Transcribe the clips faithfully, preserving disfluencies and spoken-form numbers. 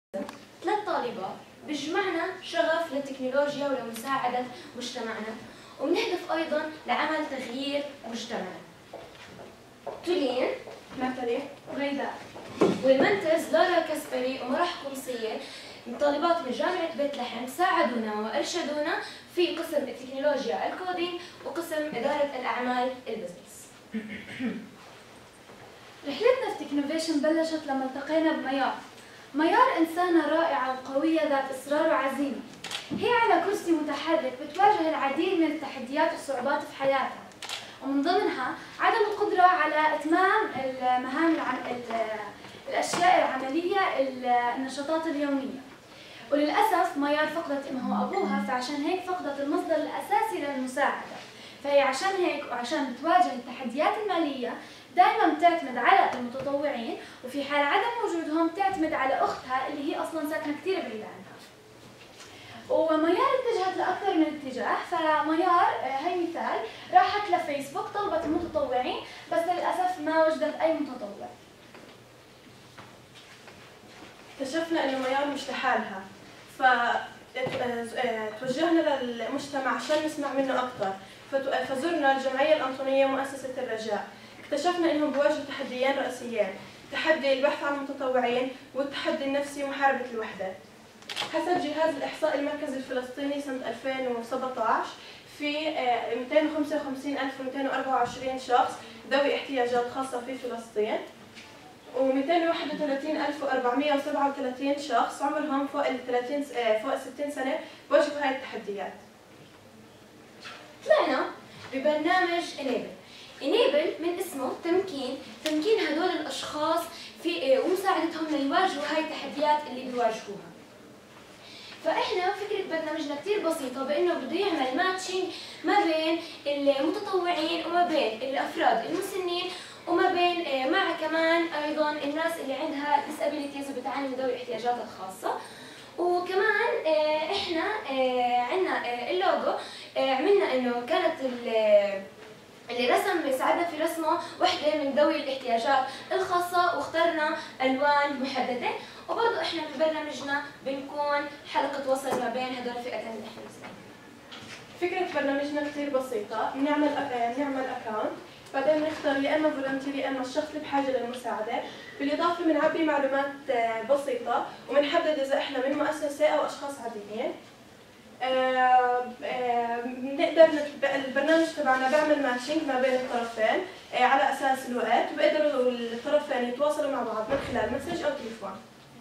ثلاث طالبات بيجمعنا شغف للتكنولوجيا ولمساعدة مجتمعنا، وبنهدف أيضا لعمل تغيير مجتمعنا. تولين، ناتالي، غيداء، والمنتز لارا كاسبري ومراح قمصية من طالبات من جامعة بيت لحم ساعدونا وأرشدونا في قسم التكنولوجيا الكودينج وقسم إدارة الأعمال البزنس. رحلتنا في تكنوفيشن بلشت لما التقينا بميار. ميار إنسانة رائعة وقوية ذات إصرار وعزيمة. هي على كرسي متحرك بتواجه العديد من التحديات والصعوبات في حياتها، ومن ضمنها عدم القدرة على إتمام المهام العم... الأشياء العملية النشاطات اليومية. وللأسف ميار فقدت أمها وأبوها، فعشان هيك فقدت المصدر الأساسي للمساعدة. فهي عشان هيك وعشان بتواجه التحديات المالية دائما بتعتمد على المتطوعين، وفي حال عدم وجودهم بتعتمد على أختها اللي هي أصلا ساكنة كثير بعيدة عنها. وميار اتجهت لأكثر من اتجاه، فميار هي مثال راحت لفيسبوك طلبت المتطوعين، بس للأسف ما وجدت أي متطوع. اكتشفنا إنه ميار مش لحالها، فتوجهنا للمجتمع عشان نسمع منه أكثر، فزرنا الجمعية الأنطونية مؤسسة الرجاء. اكتشفنا إنهم بيواجهوا تحديين رئيسيين، تحدي البحث عن المتطوعين والتحدي النفسي ومحاربة الوحدة. حسب جهاز الإحصاء المركزي الفلسطيني سنة ألفين وسبعة عشر في مئتين وخمسة وخمسين ألف ومئتين وأربعة وعشرين شخص ذوي احتياجات خاصة في فلسطين، ومئتين وواحد وثلاثين ألف وأربعمئة وسبعة وثلاثين شخص عمرهم فوق ال ثلاثين فوق ستين سنة بواجهوا هاي التحديات. طلعنا ببرنامج انيبل. انيبل من اسمه تمكين، تمكين هدول الاشخاص في ومساعدتهم ليواجهوا هاي التحديات اللي بيواجهوها. فاحنا فكره برنامجنا كثير بسيطه، بانه بده يعمل ماتشنج ما بين المتطوعين وما بين الافراد المسنين وما بين مع كمان ايضا الناس اللي عندها disabilities وبتعاني من ذوي الاحتياجات الخاصه. وكمان احنا عندنا اللوجو عملنا انه كانت اللي رسم ساعدنا في رسمه وحده من ذوي الاحتياجات الخاصه، واخترنا الوان محدده. وبرضه احنا في برنامجنا بنكون حلقه وصل ما بين هدول الفئتين اللي احنا بنسميهم. فكره برنامجنا كثير بسيطه، بنعمل بنعمل اكونت، بعدين بنختار يا اما فولنتير يا اما الشخص اللي بحاجه للمساعده. بالاضافه بنعبي معلومات بسيطه وبنحدد اذا احنا من مؤسسه او اشخاص عاديين. بنقدر البرنامج تبعنا بيعمل ماتشنج ما بين الطرفين على اساس الوقت، وبيقدروا الطرفين يتواصلوا مع بعض من خلال مسج او تليفون.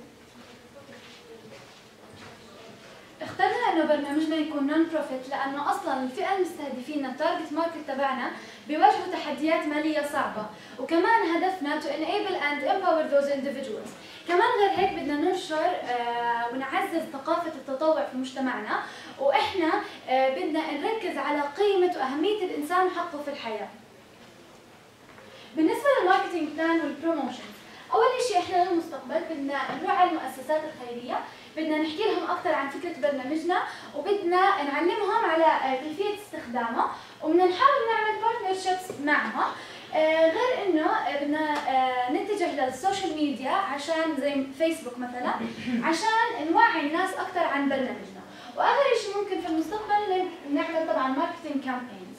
اخترنا انه برنامجنا يكون نون بروفيت لانه اصلا الفئه المستهدفين التارجت ماركت تبعنا بيواجهوا تحديات ماليه صعبه، وكمان هدفنا to enable and empower those individuals. كمان غير هيك بدنا ننشر آه ونعزز ثقافه التطوع في مجتمعنا، واحنا آه بدنا نركز على قيمه واهميه الانسان وحقه في الحياه. بالنسبه للماركتينج بلان والبروموشن، اول شيء احنا للمستقبل بدنا نروح على المؤسسات الخيريه، بدنا نحكي لهم اكثر عن فكره برنامجنا، وبدنا نعلمهم على كيفيه استخدامه، وبدنا نحاول نعمل بارتنرشيبس معهم. آه غير انه بدنا آه نتجه للسوشيال ميديا عشان زي فيسبوك مثلا عشان نوعي الناس اكثر عن برنامجنا. واخر شيء ممكن في المستقبل نعمل طبعا ماركتينج كامبينز.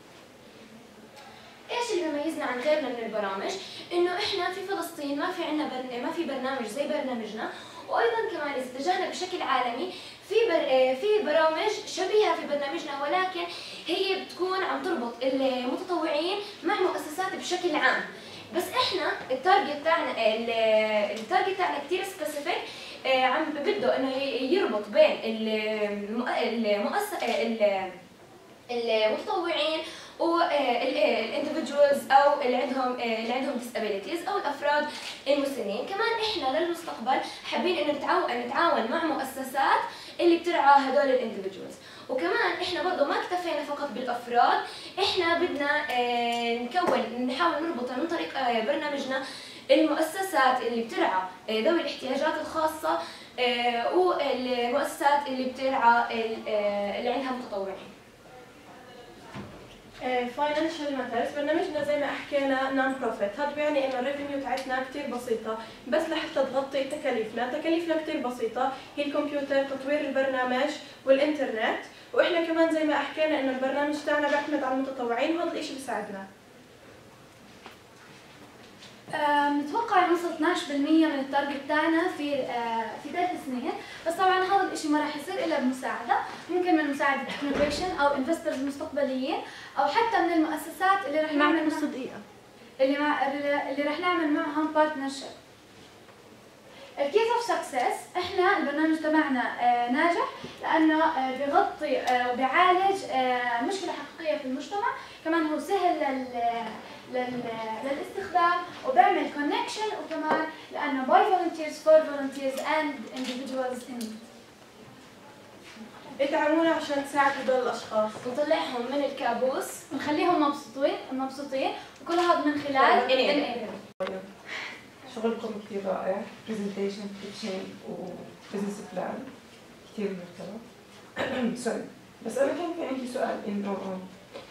ايش اللي بيميزنا عن غيرنا من البرامج؟ انه احنا في فلسطين ما في عندنا بر... ما في برنامج زي برنامجنا، وايضا كمان اذا اتجهنا بشكل عالمي في بر... في برامج شبيهه في برنامجنا، ولكن هي بتكون عم تربط المتطوعين مع مؤسسات بشكل عام. بس احنا التارجت تاعنا التارجت تاعنا كثير سبيسيفيك، عم بده انه يربط بين المؤسس المتطوعين والاندفيدوالز او اللي عندهم اللي عندهم disabilities او الافراد المسنين. كمان احنا للمستقبل حابين انه نتعاون نتعاون مع مؤسسات اللي بترعى هدول الاندفيدوالز. وكمان احنا برضه ما اكتفينا فقط بالافراد، احنا بدنا نكون نحاول نربط من طريق برنامجنا المؤسسات اللي بترعى ذوي الاحتياجات الخاصه والمؤسسات اللي بترعى اللي عندها متطوعين. فاينانشال ماترز برنامجنا زي ما حكينا نون بروفيت، هذا بيعني انه الريفينيو تاعتنا كثير بسيطه، بس لحتى تغطي تكاليفنا، تكاليفنا كثير بسيطه هي الكمبيوتر، تطوير البرنامج والانترنت، واحنا كمان زي ما حكينا انه البرنامج تاعنا بيعتمد على المتطوعين وهذا الشيء بيساعدنا. نتوقع نوصل اثنعش بالمئة من التارجت تاعنا في آه في ثلاث سنين، بس طبعا هذا الشيء ما راح يصير الا بمساعده، ممكن من مساعده انوفيشن او انفسترز مستقبليين او حتى من المؤسسات اللي راح نعمل نص دقيقه اللي مع اللي راح نعمل معهم بارتنرشيب. الكيز اوف سكسس، احنا البرنامج تبعنا آه ناجح لانه آه بيغطي آه وبيعالج آه مشكله حقيقيه في المجتمع، كمان هو سهل لل لل للاستخدام وبيعمل كونكشن، وكمان لانه باي volunteers for volunteers and individuals in need. ادعمونا عشان نساعد هدول الاشخاص نطلعهم من الكابوس ونخليهم مبسوطين مبسوطين وكل هذا من خلال Enable. شغلكم كثير رائع، برزنتيشن تيتشنج وبزنس بلان كثير مرتبط. سوري، بس انا كان في عندي سؤال انه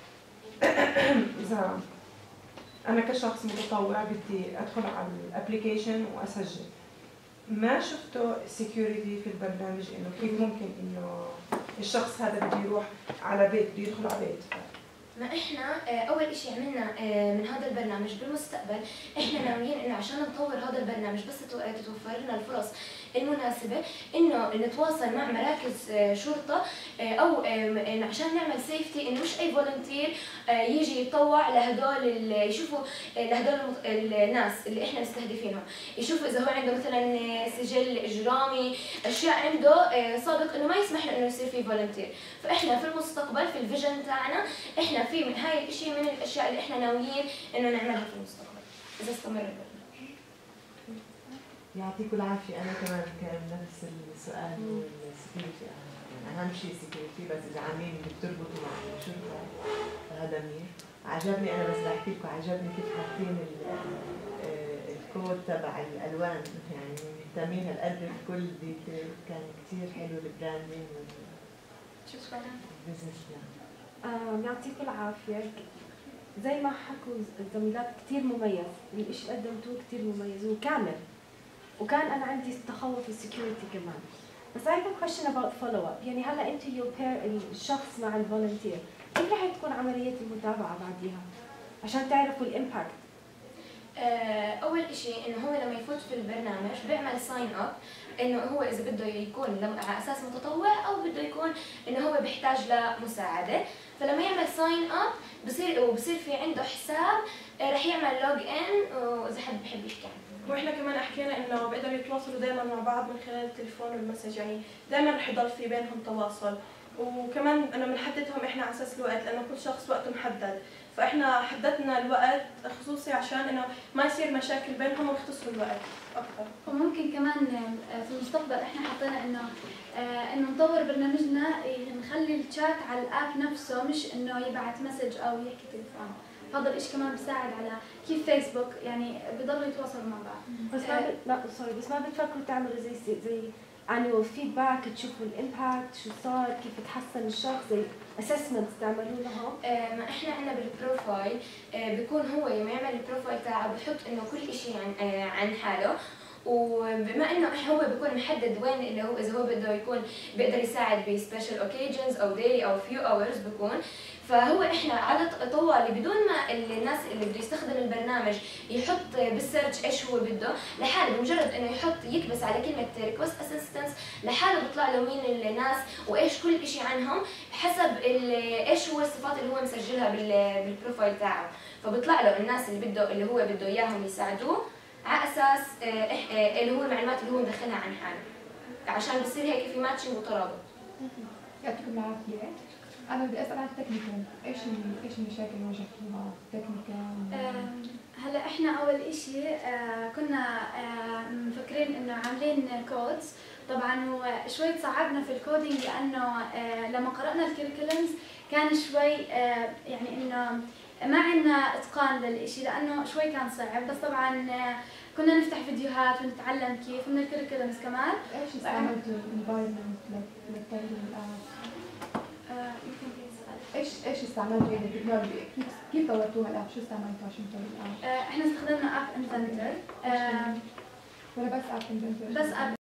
اذا انا كشخص متطوع بدي ادخل على الابلكيشن واسجل، ما شفتوا سكيورتي في البرنامج انه كيف ممكن انه الشخص هذا بده يروح على بيت، بده يدخل على بيت. ما احنا اول شيء عملنا من هذا البرنامج بالمستقبل، احنا ناويين انه عشان نطور هذا البرنامج بس تتوفر لنا الفرص المناسبه انه نتواصل مع مراكز شرطه او عشان نعمل سيفتي، انه مش اي فولنتير يجي يتطوع لهدول يشوفوا لهدول الناس اللي احنا مستهدفينهم، يشوفوا اذا هو عنده مثلا سجل اجرامي، اشياء عنده سابق انه ما يسمح له انه يصير في فولنتير. فاحنا في المستقبل في الفيجن تاعنا احنا في من هاي الشيء من الاشياء اللي احنا ناويين انه نعملها في المستقبل اذا استمر البرنامج. يعطيكم العافيه. انا كمان كان نفس السؤال والسكيورتي، اهم شيء سكيورتي، بس اذا عاملين بتربطوا مع الشرطه هذا منيح. عجبني، انا بس بحكي لكم عجبني كيف حاطين الكود تبع الالوان، يعني مهتمين هالقد بكل ديتيل، كان كثير حلو البراندنج شكرا. والبزنس بلان. آه يعطيكم العافيه. زي ما حكوا الزميلات كثير مميز، الشيء اللي قدمتوه كثير مميز وكامل، وكان انا عندي تخوف السكيورتي كمان. بس I have a question about follow up، يعني هلا انت يو بير الشخص مع الفولنتير، كيف رح تكون عمليه المتابعه بعديها عشان تعرفوا الامباكت؟ اول شيء انه هو لما يفوت في البرنامج بيعمل ساين اب، انه هو اذا بده يكون على اساس متطوع او بده يكون انه هو بيحتاج لمساعده، فلما يعمل ساين اب بصير وبصير في عنده حساب رح يعمل لوج ان، واذا حد بحب يحكي عنه. واحنا كمان حكينا انه بيقدروا يتواصلوا دائما مع بعض من خلال التليفون والمسج، يعني دائما رح يضل في بينهم تواصل، وكمان انا بنحددهم احنا على اساس الوقت لانه كل شخص وقته محدد، فاحنا حددنا الوقت خصوصي عشان انه ما يصير مشاكل بينهم ويختصروا الوقت اكثر. وممكن كمان في المستقبل احنا حطينا انه انه نطور برنامجنا نخلي الشات على الاب نفسه، مش انه يبعث مسج او يحكي تليفون. هذا الشيء كمان بيساعد على كيف فيسبوك يعني بيضلوا يتواصلوا مع بعض. بس ما ب... لا سوري بس ما بتفكروا تعملوا زي زي annual feedback، تشوفوا الامباكت شو صار، كيف تحسن الشخص، زي assessments تعملوا لهم؟ آه ما احنا عندنا بالبروفايل آه بيكون هو يوم يعمل البروفايل تاعه بحط انه كل شيء عن آه عن حاله، وبما انه هو بيكون محدد وين اللي هو اذا هو بده يكون بيقدر يساعد بسبيشال اوكيجنز او ديلي او فيو اورز بيكون، فهو احنا على طوالي بدون ما الناس اللي بده يستخدم البرنامج يحط بالسيرش ايش هو بده لحاله، بمجرد انه يحط يكبس على كلمه ريكوست اسيستنس لحاله بيطلع له مين الناس وايش كل شيء عنهم حسب ايش هو الصفات اللي هو مسجلها بالبروفايل تاعه، فبيطلع له الناس اللي بده اللي هو بده اياهم يساعدوه على اساس اللي هو المعلومات اللي هو مدخلها عن حاله، عشان بصير هيك في ماتشنج وترابط. يعطيكم العافيه. أنا بدي أسأل عن التكنيكال، إيش إيش المشاكل اللي واجهتوها تكنيكال؟ هلا إحنا أول إشي آه كنا آه مفكرين إنه عاملين كودز، طبعاً هو شوي صعبنا في الكودينج لأنه آه لما قرأنا الكريكولمز كان شوي آه يعني إنه ما عندنا إتقان للإشي لأنه شوي كان صعب، بس طبعاً آه كنا نفتح فيديوهات ونتعلم كيف من الكريكولمز كمان. إيش استعملتوا الانفايرمنت للتعليم الآن؟ يمكن في سؤال. ايش ايش استعملتوا يعني التكنولوجيا؟ كيف كيف طورتوها الاب؟ شو استعملتوا عشان تطوروا الاب؟ آه، احنا استخدمنا اب انفنتر. ولا بس اب انفنتر؟ بس اب